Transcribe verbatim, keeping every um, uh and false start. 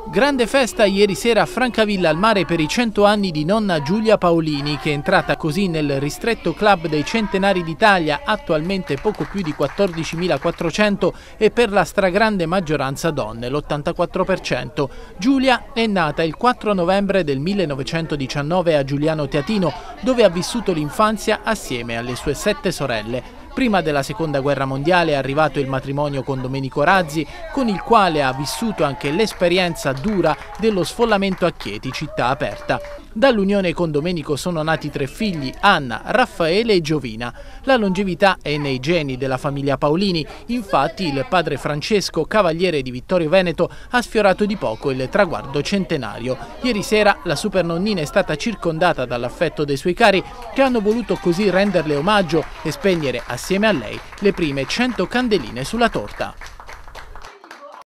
Grande festa ieri sera a Francavilla al Mare per i cento anni di nonna Giulia Paolini, che è entrata così nel ristretto club dei centenari d'Italia, attualmente poco più di quattordicimilaquattrocento e per la stragrande maggioranza donne, l'ottantaquattro per cento. Giulia è nata il quattro novembre del millenovecentodiciannove a Giuliano Teatino, dove ha vissuto l'infanzia assieme alle sue sette sorelle. Prima della seconda guerra mondiale è arrivato il matrimonio con Domenico Razzi, con il quale ha vissuto anche l'esperienza dura dello sfollamento a Chieti, città aperta. Dall'unione con Domenico sono nati tre figli, Anna, Raffaele e Giovina. La longevità è nei geni della famiglia Paolini, infatti il padre Francesco, cavaliere di Vittorio Veneto, ha sfiorato di poco il traguardo centenario. Ieri sera la supernonnina è stata circondata dall'affetto dei suoi cari, che hanno voluto così renderle omaggio e spegnere assieme a lei le prime cento candeline sulla torta.